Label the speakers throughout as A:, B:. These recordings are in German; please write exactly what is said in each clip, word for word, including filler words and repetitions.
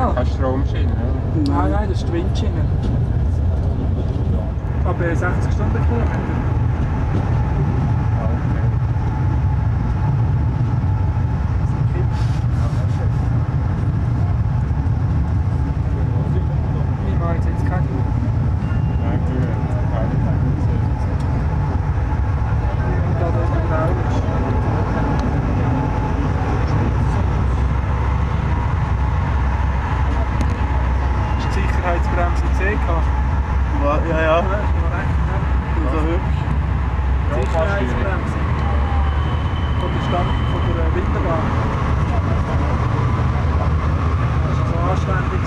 A: Ja.
B: Keine Stromschiene, oder?
A: Nein, nein, das ist die Windschiene. Aber sechzig Stundenkilometer. Ich mache jetzt jetzt keine Uhr.
B: Nein, du hast keine Zeit.
A: Und da ist noch grau. Hast du die Sicherheitsbremse gesehen?
C: Ja, ja.
A: Ja, ist noch recht, ne?
C: So hübsch.
A: Die Sicherheitsbremse. Von der Stand von der Winterbahn. Das war so anständig.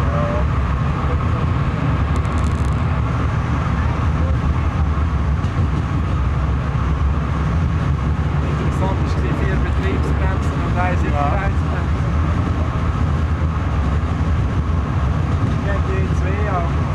A: Interessant ist die vier Betriebsbremsen und eine Sicherheitsbremse. Ich habe die zwei Autos.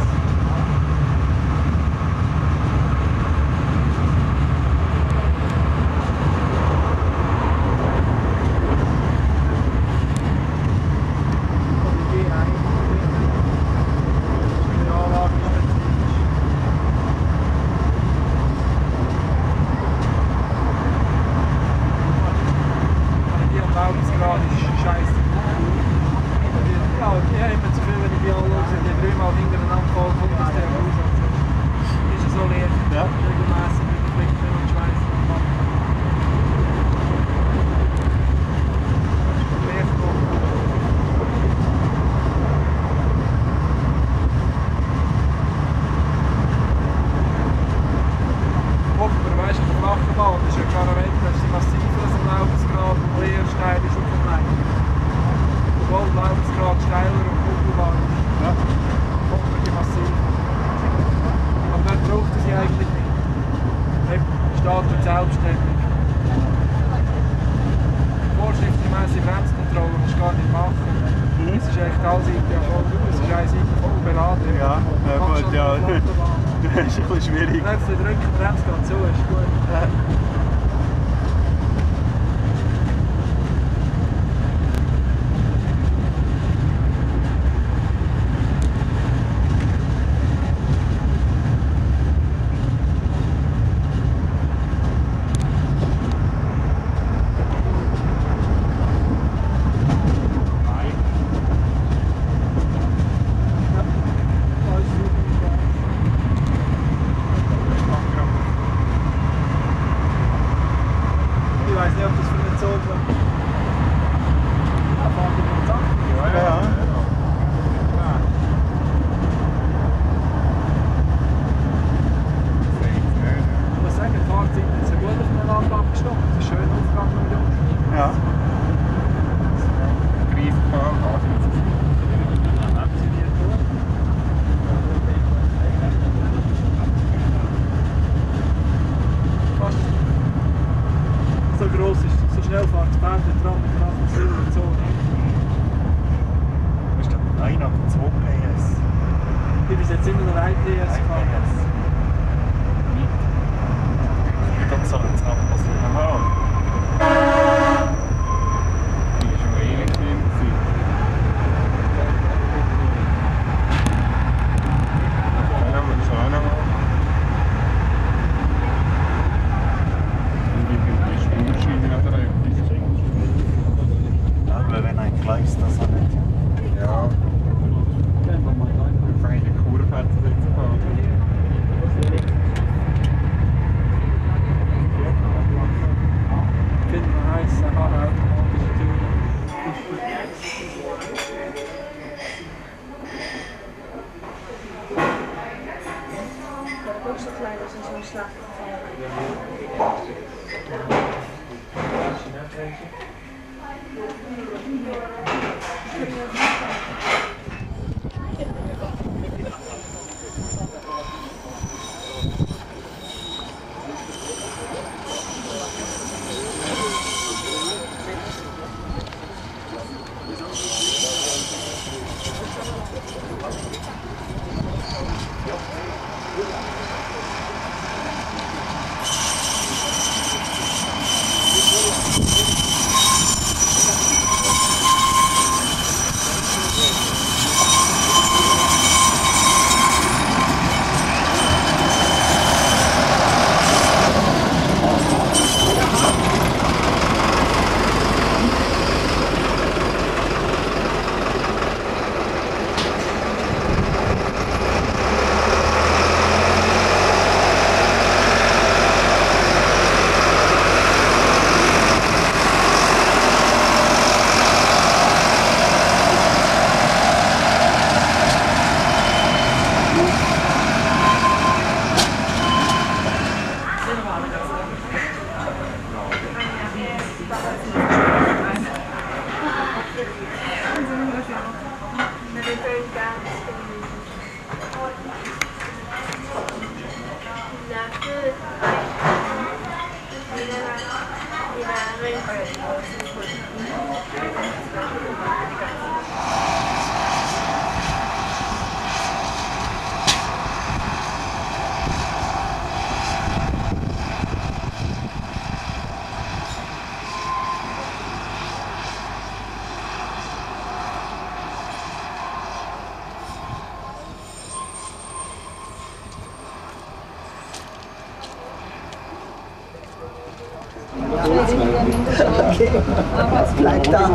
D: Okay, was bleibt da?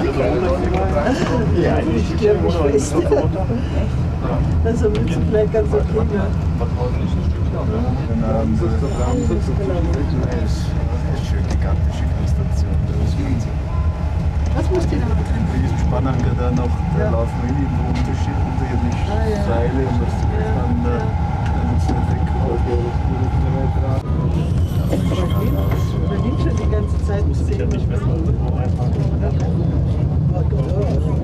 D: Ja, ich stirb mich fest. Also mit zu vielleicht ganz okay, ja.
C: Gigantische Konstruktion.
D: Was musst du da machen?
C: Ein riesen Spannanker da noch, da laufen wir irgendwo unterschiedliche Seile und das dann dann ist eine
D: Man nimmt schon die ganze Zeit zu sehen.